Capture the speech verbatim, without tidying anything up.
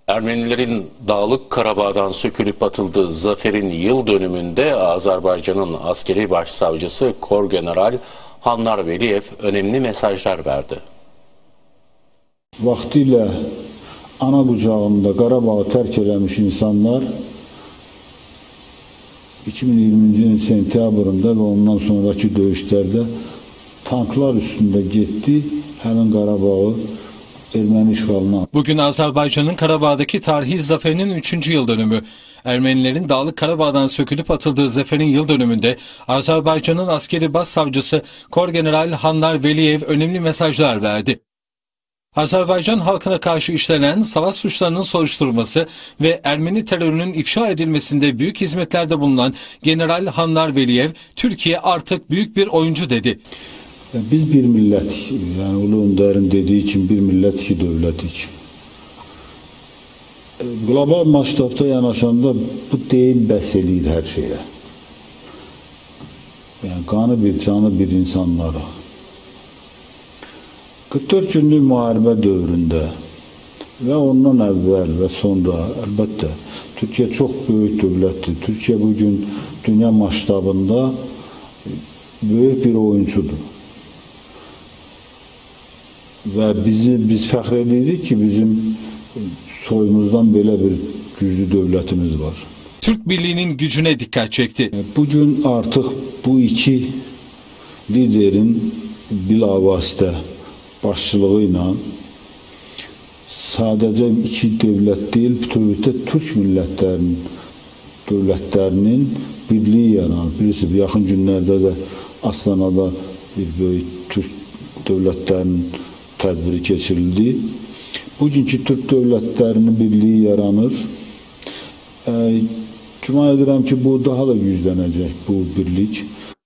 Ermenilerin Dağlık Karabağ'dan sökülüp atıldığı zaferin yıl dönümünde Azerbaycan'ın askeri başsavcısı Korgeneral Hanlar Veliyev önemli mesajlar verdi. Vaktiyle ana kucağında Qarabağ'ı terk eləmiş insanlar iki bin iyirminci ilin sentyabrında ve ondan sonraki döyüşlerde tanklar üstünde gitti, hemen Qarabağ'ı Ermeni işğalına. Bugün Azerbaycan'ın Karabağ'daki tarihi zaferinin üçüncü yıl dönümü. Ermenilerin Dağlık Karabağ'dan sökülüp atıldığı zaferin yıl dönümünde Azerbaycan'ın askeri başsavcısı Korgeneral Hanlar Veliyev önemli mesajlar verdi. Azerbaycan halkına karşı işlenen savaş suçlarının soruşturulması ve Ermeni terörünün ifşa edilmesinde büyük hizmetlerde bulunan General Hanlar Veliyev, Türkiye artık büyük bir oyuncu dedi. Biz bir millet, yani Ulu Önder'in dediği için bir millet, iki devlet için. Global maçtafta yanaşanda bu deyim bəs eləyir her şeye. Yani kanı bir, canı bir insanlara. kırk dört günlük müharibə dövründə ve ondan evvel ve sonra elbette Türkiye çok büyük devlettir. Türkiye bugün dünya maçtabında büyük bir oyuncudur. Ve bizi biz fəxr edirik ki bizim soyumuzdan belə bir güclü devletimiz var. Türk Birliği'nin gücüne dikkat çekti. Bugün artık bu iki liderin bilavasitə başçılığıyla sadece iki devlet değil, bütünlükdə Türk milletlerinin devletlerinin birliği yaranır. Birisi yakın günlerde de Astana'da bir büyük Türk devletlerinin tədbiri keçirildi. Bugünkü Türk devletlerinin birliği yaranır. E, Güman edirəm ki, bu daha da güclənəcək bu birlik.